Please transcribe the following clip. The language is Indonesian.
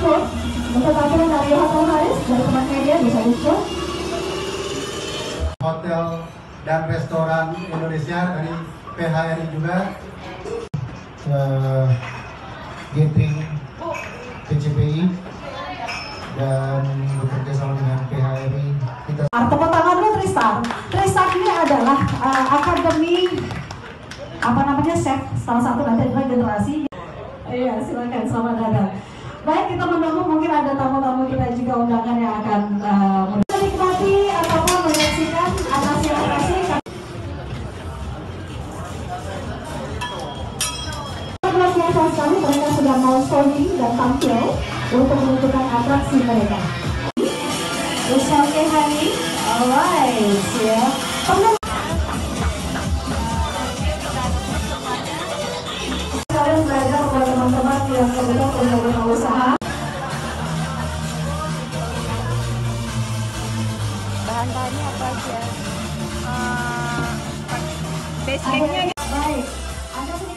Food untuk aturan dari Hotel Haris dari teman media bisa dicek. Hotel dan restoran Indonesia dari PHRI juga. Gathering PCPI dan bekerja sama dengan PHRI. Tepuk tangan dulu Tristar. Tristar ini adalah akademi chef salah satu dari generasi. Iya, silakan, selamat datang. Baik, kita menunggu mungkin ada tamu-tamu kita juga undangan yang akan menikmati ataupun menyaksikan atraksi biasa sekali mereka sudah mau showing dan tampil untuk menunjukkan atraksi mereka. Oke Hani, alright ya. Kalian belajar kepada teman-teman yang kebetulan punya wirausaha. Bahan-bahannya apa aja? Basicnya. Baik, Anda